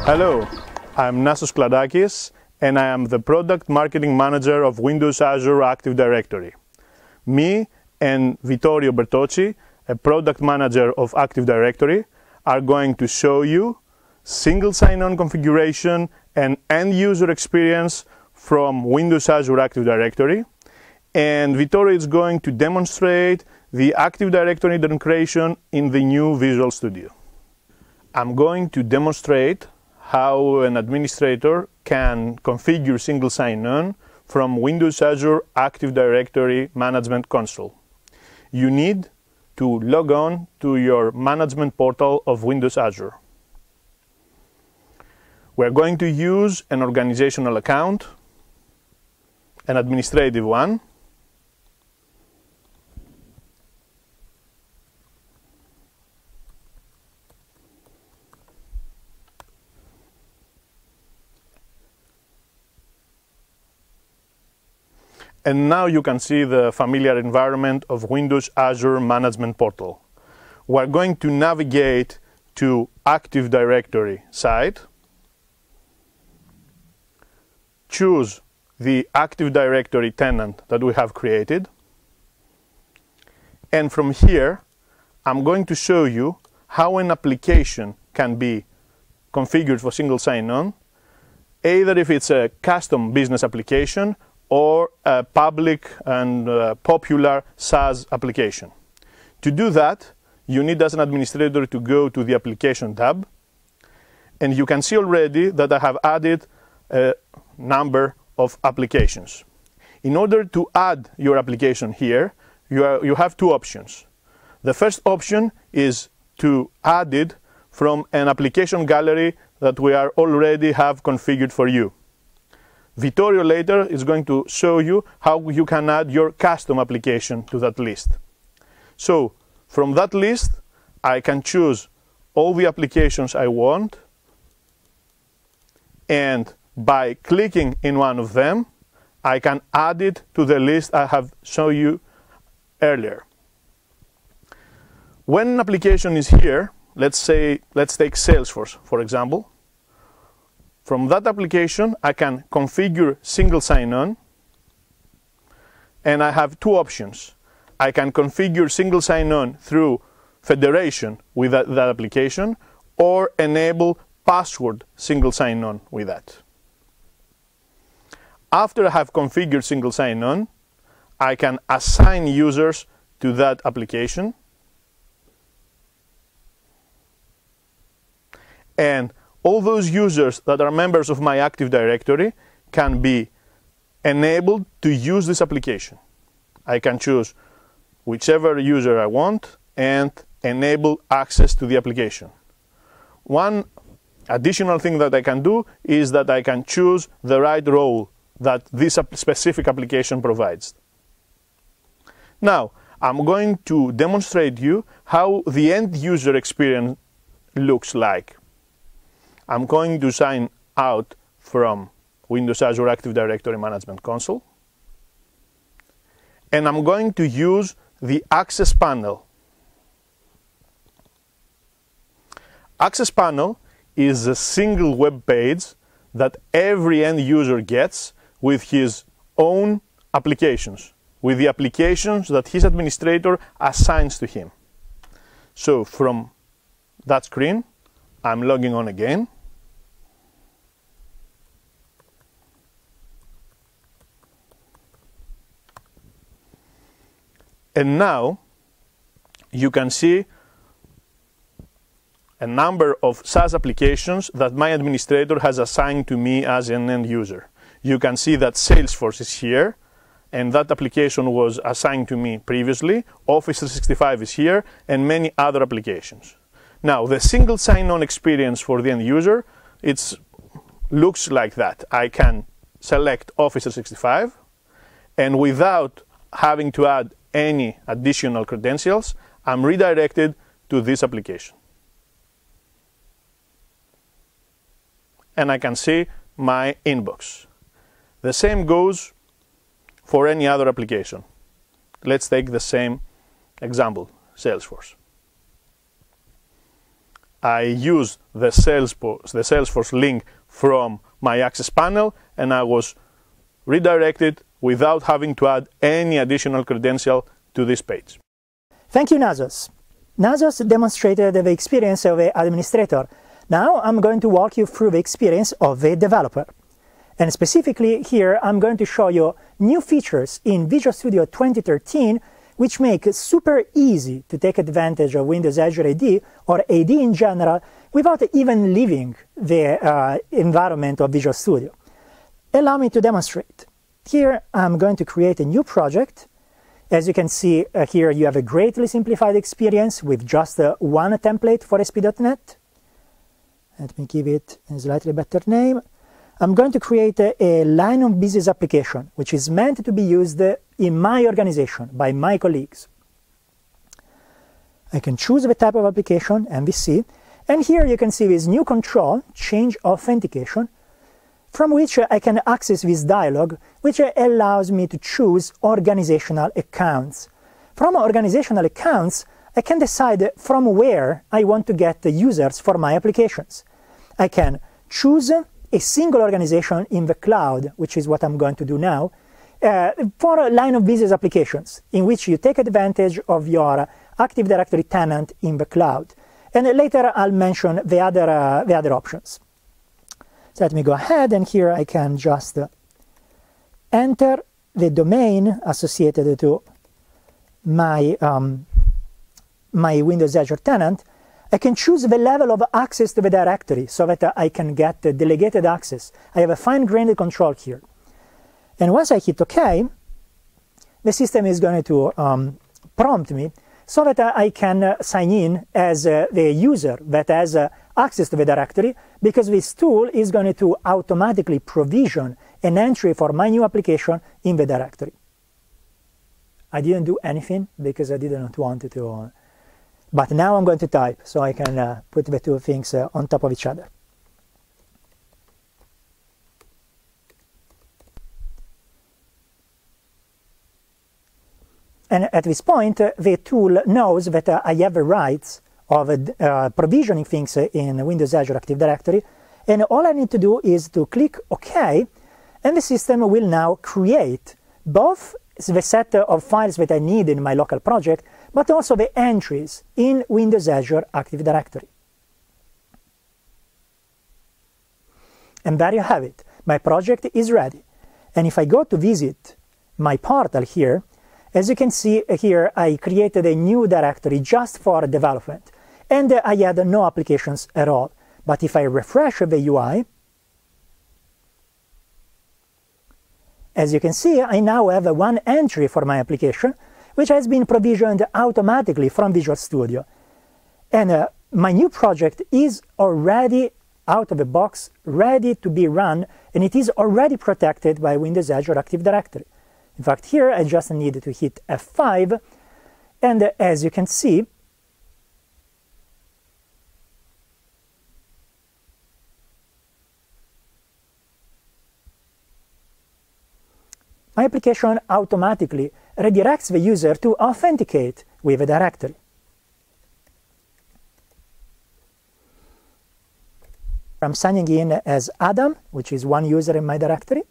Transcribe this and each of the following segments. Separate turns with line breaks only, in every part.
Hello, I'm Nasos Kladakis, and I am the Product Marketing Manager of Windows Azure Active Directory. Me and Vittorio Bertocci, a Product Manager of Active Directory, are going to show you single sign-on configuration and end-user experience from Windows Azure Active Directory. And Vittorio is going to demonstrate the Active Directory integration in the new Visual Studio. I'm going to demonstrate how an administrator can configure single sign-on from Windows Azure Active Directory Management Console. You need to log on to your management portal of Windows Azure. We're going to use an organizational account, an administrative one, and now you can see the familiar environment of Windows Azure Management Portal. We're going to navigate to Active Directory site, choose the Active Directory tenant that we have created, and from here I'm going to show you how an application can be configured for single sign-on, either if it's a custom business application or a public and popular SaaS application. To do that, you need as an administrator to go to the Application tab, and you can see already that I have added a number of applications. In order to add your application here, you have two options. The first option is to add it from an application gallery that we already have configured for you. Vittorio later is going to show you how you can add your custom application to that list. So from that list, I can choose all the applications I want, and by clicking in one of them, I can add it to the list I have shown you earlier. When an application is here, let's take Salesforce, for example. From that application, I can configure single sign-on, and I have two options. I can configure single sign-on through federation with that application, or enable password single sign-on with that. After I have configured single sign-on, I can assign users to that application, and all those users that are members of my Active Directory can be enabled to use this application. I can choose whichever user I want and enable access to the application. One additional thing that I can do is that I can choose the right role that this specific application provides. Now, I'm going to demonstrate you how the end user experience looks like. I'm going to sign out from Windows Azure Active Directory Management Console, and I'm going to use the Access Panel. Access Panel is a single web page that every end user gets with his own applications, with the applications that his administrator assigns to him. So from that screen, I'm logging on again. And now you can see a number of SaaS applications that my administrator has assigned to me as an end user. You can see that Salesforce is here, and that application was assigned to me previously. Office 365 is here, and many other applications. Now, the single sign-on experience for the end user, it looks like that. I can select Office 365, and without having to add any additional credentials, I'm redirected to this application. And I can see my inbox. The same goes for any other application. Let's take the same example, Salesforce. I use the Salesforce link from my access panel, and I was redirected without having to add any additional credential to this page.
Thank you, Nasos. Nasos demonstrated the experience of an administrator. Now I'm going to walk you through the experience of a developer. And specifically here, I'm going to show you new features in Visual Studio 2013 which make it super easy to take advantage of Windows Azure AD or AD in general without even leaving the environment of Visual Studio. Allow me to demonstrate. Here I'm going to create a new project. As you can see here, you have a greatly simplified experience with just one template for ASP.NET. Let me give it a slightly better name. I'm going to create a line of business application, which is meant to be used in my organization by my colleagues. I can choose the type of application, MVC, and here you can see this new control, Change Authentication, from which I can access this dialog, which allows me to choose organizational accounts. From organizational accounts, I can decide from where I want to get the users for my applications. I can choose a single organization in the cloud, which is what I'm going to do now, for a line of business applications in which you take advantage of your Active Directory tenant in the cloud. And later I'll mention the other options. So let me go ahead, and here I can just enter the domain associated to my, my Windows Azure tenant. I can choose the level of access to the directory so that I can get delegated access. I have a fine-grained control here. And once I hit OK, the system is going to prompt me so that I can sign in as the user that has access to the directory, because this tool is going to automatically provision an entry for my new application in the directory. I didn't do anything because I did not want to. But now I'm going to type, so I can put the two things on top of each other. And at this point, the tool knows that I have the rights of provisioning things in Windows Azure Active Directory, and all I need to do is to click OK, and the system will now create both the set of files that I need in my local project, but also the entries in Windows Azure Active Directory. And there you have it. My project is ready. And if I go to visit my portal here, as you can see here, I created a new directory just for development. And I had no applications at all. But if I refresh the UI, as you can see, I now have one entry for my application, which has been provisioned automatically from Visual Studio. And my new project is already out of the box, ready to be run, and it is already protected by Windows Azure Active Directory. In fact, here I just need to hit F5, and as you can see, my application automatically redirects the user to authenticate with a directory. I'm signing in as Adam, which is one user in my directory.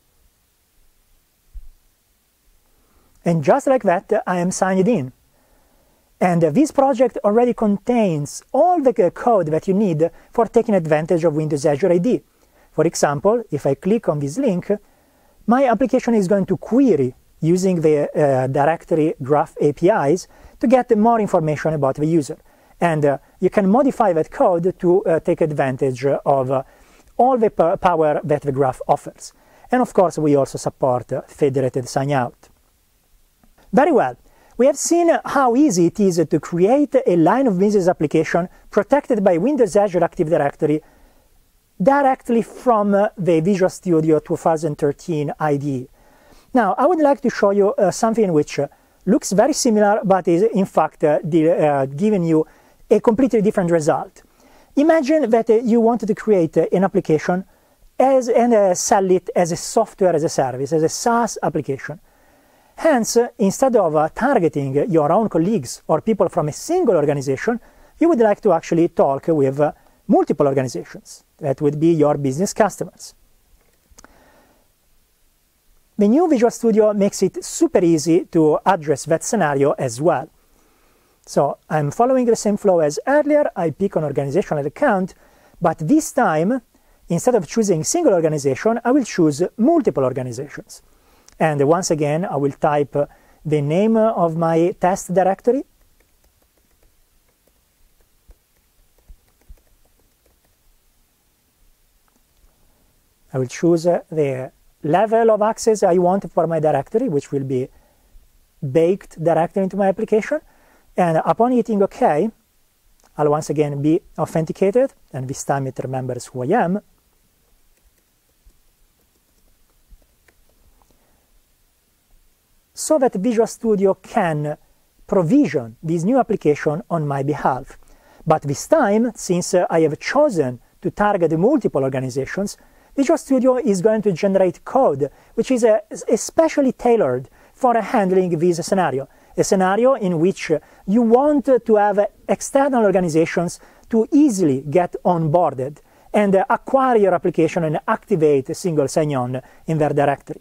And just like that, I am signed in. And this project already contains all the code that you need for taking advantage of Windows Azure AD. For example, if I click on this link, my application is going to query using the directory graph APIs to get more information about the user. And you can modify that code to take advantage of all the power that the graph offers. And of course, we also support federated sign-out. Very well. We have seen how easy it is to create a line of business application protected by Windows Azure Active Directory directly from the Visual Studio 2013 IDE. Now, I would like to show you something which looks very similar, but is in fact giving you a completely different result. Imagine that you wanted to create an application and sell it as a software as a service, as a SaaS application. Hence, instead of targeting your own colleagues or people from a single organization, you would like to actually talk with multiple organizations. That would be your business customers. The new Visual Studio makes it super easy to address that scenario as well. So I'm following the same flow as earlier. I pick an organizational account, but this time, instead of choosing single organization, I will choose multiple organizations. And once again, I will type the name of my test directory. I will choose the level of access I want for my directory, which will be baked directly into my application. And upon hitting OK, I'll once again be authenticated, and this time it remembers who I am. So that Visual Studio can provision this new application on my behalf. But this time, since I have chosen to target multiple organizations, Visual Studio is going to generate code which is especially tailored for handling this scenario, a scenario in which you want to have external organizations to easily get onboarded and acquire your application and activate a single sign-on in their directory.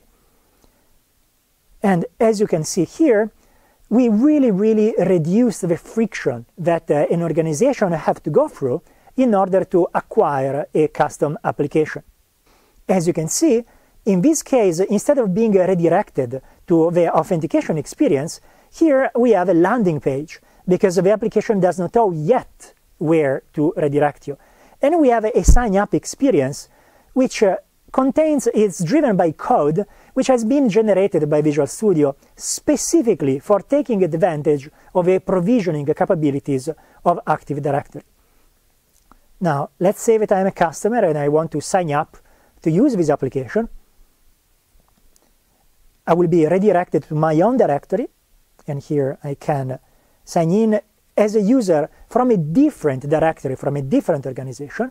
And as you can see here, we really reduce the friction that an organization have to go through in order to acquire a custom application. As you can see, in this case, instead of being redirected to the authentication experience, here we have a landing page because the application does not know yet where to redirect you. And we have a sign-up experience which is driven by code which has been generated by Visual Studio specifically for taking advantage of the provisioning capabilities of Active Directory. Now, let's say that I'm a customer and I want to sign up to use this application. I will be redirected to my own directory, and here I can sign in as a user from a different directory, from a different organization.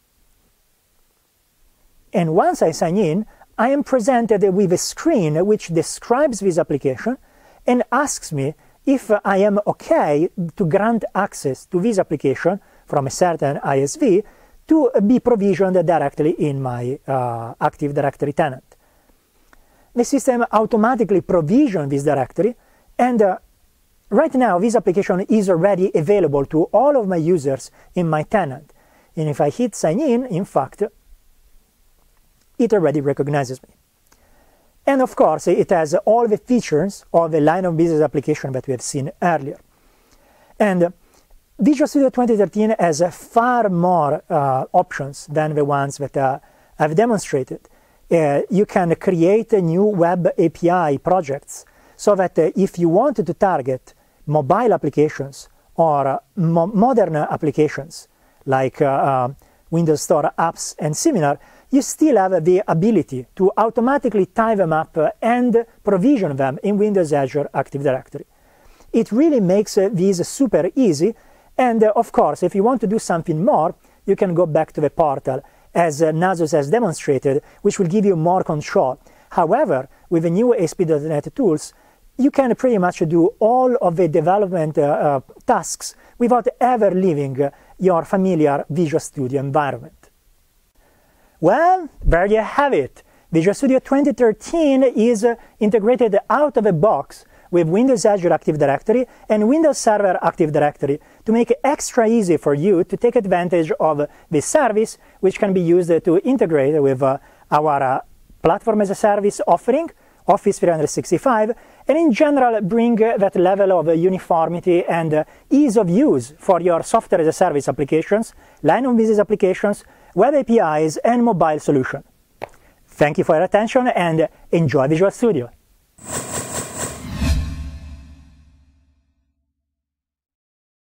And once I sign in, I am presented with a screen which describes this application and asks me if I am okay to grant access to this application from a certain ISV to be provisioned directly in my Active Directory tenant. The system automatically provisions this directory, and right now this application is already available to all of my users in my tenant. And if I hit sign in fact, it already recognizes me. And of course, it has all the features of the line of business application that we have seen earlier. And Visual Studio 2013 has far more options than the ones that I've demonstrated. You can create new web API projects so that if you wanted to target mobile applications or modern applications like Windows Store apps and similar, you still have the ability to automatically tie them up and provision them in Windows Azure Active Directory. It really makes these super easy. And of course, if you want to do something more, you can go back to the portal, as Nasus has demonstrated, which will give you more control. However, with the new ASP.NET tools, you can pretty much do all of the development tasks without ever leaving your familiar Visual Studio environment. Well, there you have it. Visual Studio 2013 is integrated out of the box with Windows Azure Active Directory and Windows Server Active Directory to make it extra easy for you to take advantage of this service, which can be used to integrate with our Platform as a Service offering, Office 365, and in general bring that level of uniformity and ease of use for your software as a service applications, line of business applications, web APIs, and mobile solution. Thank you for your attention and enjoy Visual Studio.